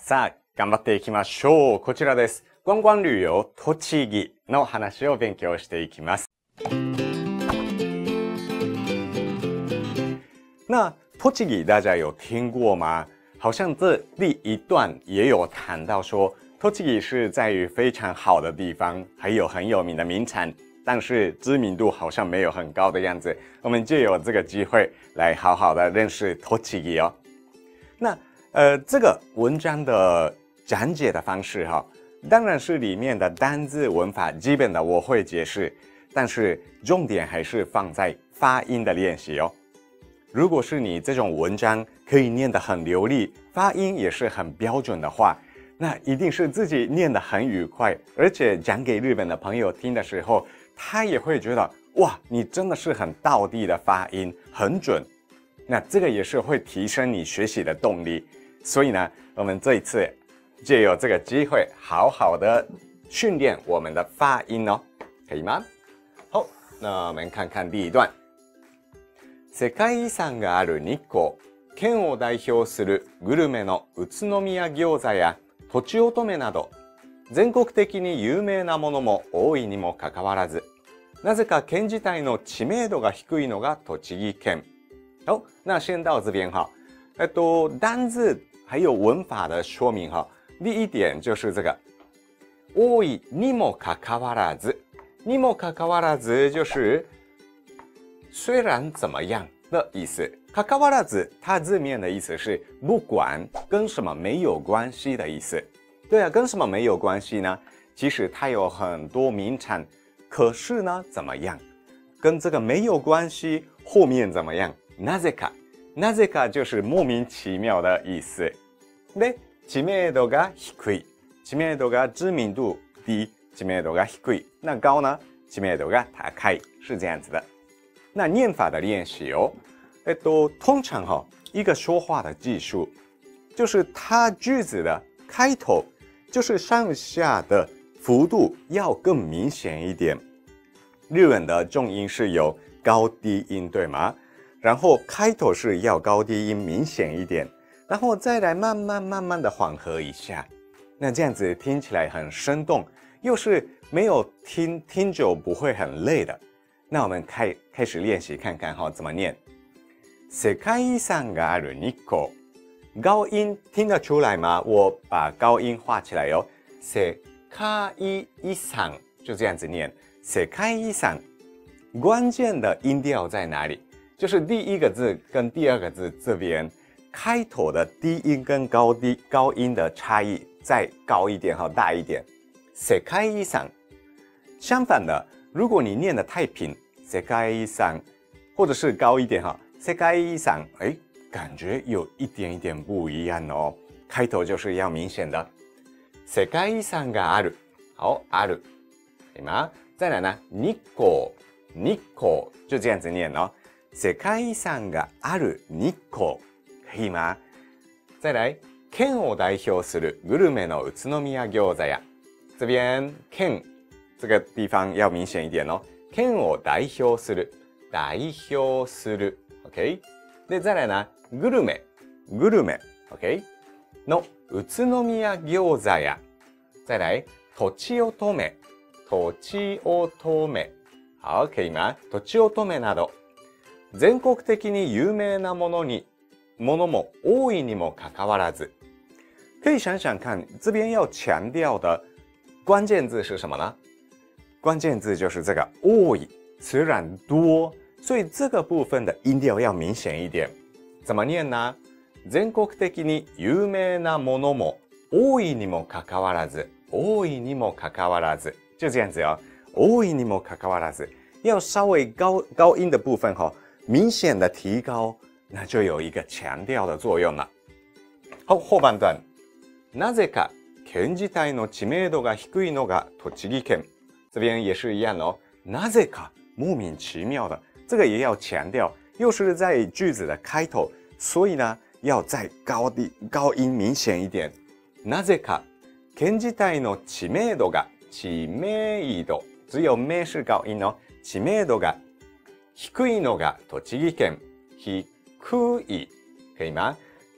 さあ、頑張っていきましょう。こちらです。观光旅游栃木の話を勉強していきます。那栃木大家有听过吗？好像这第一段也有谈到说，栃木是在于非常好的地方，还有很有名的名产，但是知名度好像没有很高的样子。我们就有这个机会来好好的认识栃木哦。那这个文章的讲解的方式哈，当然是里面的单字文法基本的我会解释，但是重点还是放在发音的练习哦。如果是你这种文章可以念得很流利，发音也是很标准的话，那一定是自己念得很愉快，而且讲给日本的朋友听的时候，他也会觉得哇，你真的是很道地的发音，很准。那这个也是会提升你学习的动力。所以呢，我们这一次就有这个机会，好好的训练我们的发音哦，可以吗？好，那我们看看第一段。世界遺産がある日光、県を代表するグルメの宇都宮餃子やとちおとめなど、全国的に有名なものも多いにもかかわらず、なぜか県自体の知名度が低いのが栃木県。好，那先到这边哈。单字还有文法的说明哈。第一点就是这个，多いにもかかわらず，にもかかわらず就是虽然怎么样的意思。かかわらず它字面的意思是不管，跟什么没有关系的意思。对啊，跟什么没有关系呢？其实它有很多名产，可是呢怎么样？跟这个没有关系，后面怎么样？なぜか。なぜか就是莫名其妙的意思。で、知名度が低い。知名度が知名度低，知名度が低い。那高呢？知名度が高い，是这样子的。那念法的练习哦，通常哈，一个说话的技术，就是它句子的开头，就是上下的幅度要更明显一点。日文的重音是有高低音，对吗？然后开头是要高低音明显一点，然后再来慢慢的缓和一下。那这样子听起来很生动，又是没有听久不会很累的。那我们开始练习看看哈，怎么念。世界遺産がある日光，高音听得出来吗？我把高音画起来哦。世界遺産就这样子念。世界遺産，关键的音调在哪里？就是第一个字跟第二个字这边开头的低音跟高音的差异再高一点哈，大一点。世界遺産。相反的，如果你念得太平，世界遺産，或者是高一点哈，世界遺産，感觉有一点不一样哦。开头就是要明显的。世界遺産がある，好，ある，可以吗？再来呢，日光，日光，就这样子念哦。世界遺産がある日光，可以吗？再来，県を代表するグルメの宇都宮餃子や，这边県这个地方要明显一点哦。県を代表する，代表する ，OK。で再来呢，グルメ，OK。の宇都宮餃子や，再来とちおとめ，とちおとめ，好，可以吗？とちおとめなど。全国的に有名なものも多いにもかかわらず，可以想想看，这边要强调的关键字是什么呢？关键字就是这个多い，虽然多，所以这个部分的音调要明显一点。怎么念呢？全国的に有名なものも多いにもかかわらず，多いにもかかわらず，就这样子哦。多いにもかかわらず，要稍微高音的部分哈。明显的提高，那就有一个强调的作用了。好，后半段。なぜか県自体の知名度が低いのが栃木県。这边也是一样哦。なぜか莫名其妙的，这个也要强调，又是在句子的开头，所以呢要再高音明显一点。なぜか県自体の知名度が知名度，只有名是高音哦。知名度が低いのが栃木県。低い，可以吗？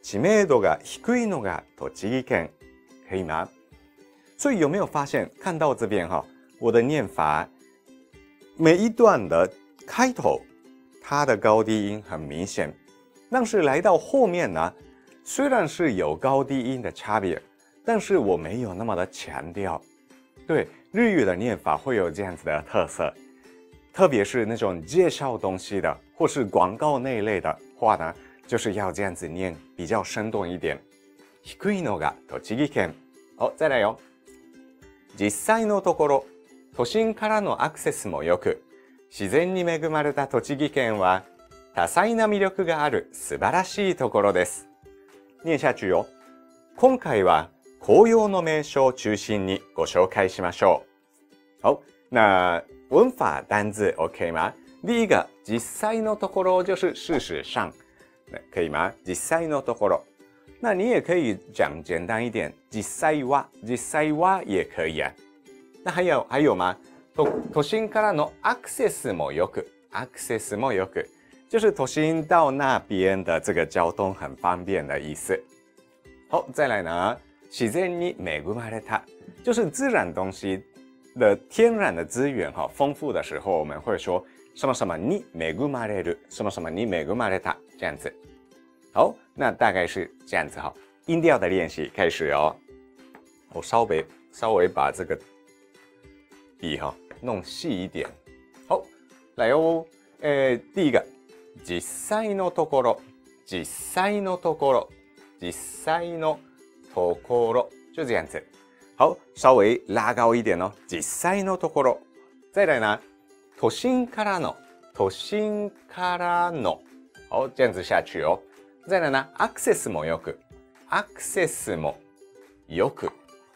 知名度が低いのが栃木県，可以吗？所以有没有发现，看到这边哈，我的念法，每一段的开头，它的高低音很明显，但是来到后面呢，虽然是有高低音的差别，但是我没有那么的强调。对，日语的念法会有这样子的特色，特别是那种介绍东西的或是广告那一类的话呢，就是要这样子念，比较生动一点。低いのが栃木県。好，再来哟。実際のところ、都心からのアクセスも良く、自然に恵まれた栃木県は多彩な魅力がある素晴らしいところです。念下去よ。今回は紅葉の名所を中心にご紹介しましょう。好，那文法单字 OK 吗？第一个，実際のところ就是事实上，可以吗？実際のところ。那你也可以讲简单一点，実際は也可以啊。那还有吗？都心からのアクセスもよく，就是都心到那边的这个交通很方便的意思。好，再来呢，自然に恵まれた，就是自然东西的天然的资源丰富的时候，我们会说什么什么に恵まれる，什么什么に恵まれた这样子。好，那大概是这样子哈。音调的练习开始哦。我稍微把这个笔弄细一点。好，来哦。第一个，実際のところ，実際のところ，実際のところ，就这样子。好，稍微拉高一点哦。実際のところ。再来呢，都心からの，都心からの。好，这样子下去哦。再来呢，アクセスもよく，アクセスもよく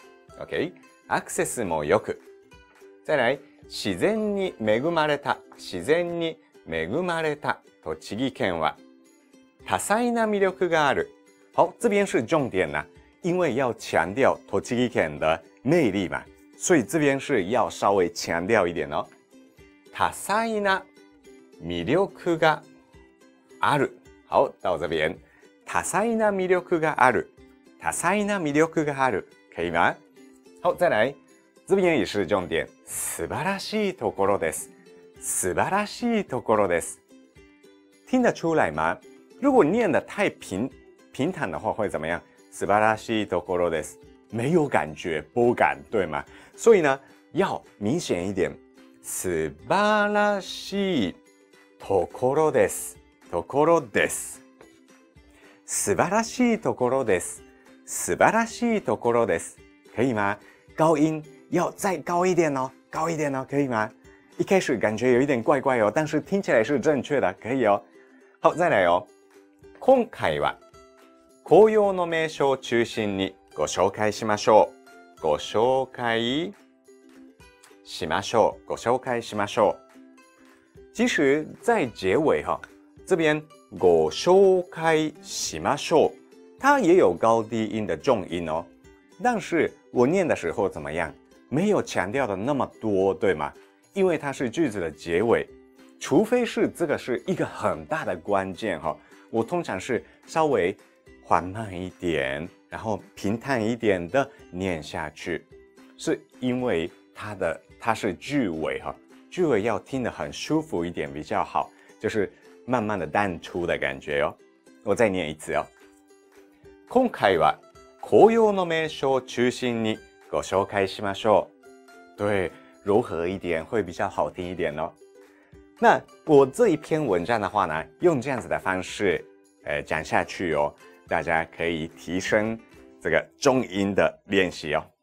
，OK， アクセスもよく。再来，自然に恵まれた，自然に恵まれた栃木県は多彩な魅力がある。好，这边是重点啦，因为要强调栃木県的魅力嘛，所以这边是要稍微强调一点哦。多彩な魅力がある。好，到这边，多彩な魅力がある，多彩な魅力がある，可以吗？好，再来，这边也是重点，素晴らしいところです，素晴らしいところです，听得出来吗？如果念得太平坦的话，会怎么样？素晴らしいところです，没有感觉，不感，对吗？所以呢，要明显一点，素晴らしいところです。ところです。素晴らしいところです。素晴らしいところです。可以吗？高音要再高一点哦，高一点哦，可以吗？一开始感觉有一点怪怪哦，但是听起来是正确的，可以哦。好，再来哦。今回は紅葉の名所を中心にご紹介しましょう。ご紹介しましょう。ご紹介しましょう。其实，在结尾这边ご紹介しましょう，它也有高低音的重音哦，但是我念的时候怎么样？没有强调的那么多，对吗？因为它是句子的结尾，除非是这个是一个很大的关键我通常是稍微缓慢一点，然后平坦一点的念下去，是因为它是句尾句尾要听得很舒服一点比较好，就是慢慢的淡出的感觉哦。我再念一次哦。今回は紅葉の名所を中心にご紹介しましょう。对，柔和一点会比较好听一点哦。那我这一篇文章的话呢，用这样子的方式讲下去哦，大家可以提升这个重音的练习哦。